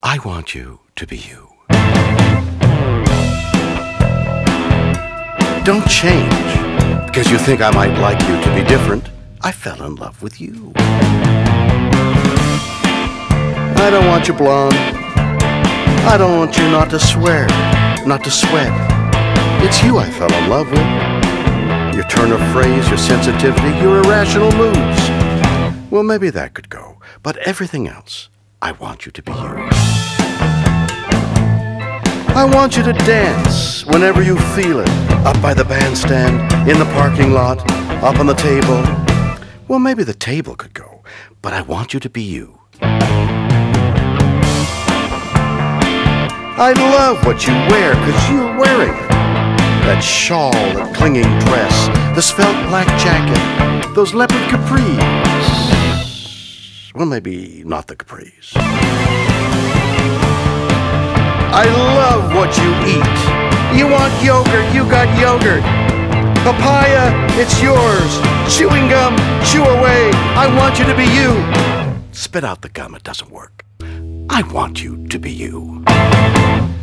I want you to be you. Don't change because you think I might like you to be different. I fell in love with you. I don't want you blonde. I don't want you not to swear, not to sweat. It's you I fell in love with. Your turn of phrase, your sensitivity, your irrational moods. Well, maybe that could go, but everything else, I want you to be you. I want you to dance whenever you feel it. Up by the bandstand, in the parking lot, up on the table. Well, maybe the table could go, but I want you to be you. I love what you wear, 'cause you're wearing it. That shawl, that clinging dress, the svelte black jacket, those leopard capris. Well, maybe not the capris. I love what you eat. You want yogurt, you got yogurt. Papaya, it's yours. Chewing gum, chew away. I want you to be you. Spit out the gum, it doesn't work. I want you to be you.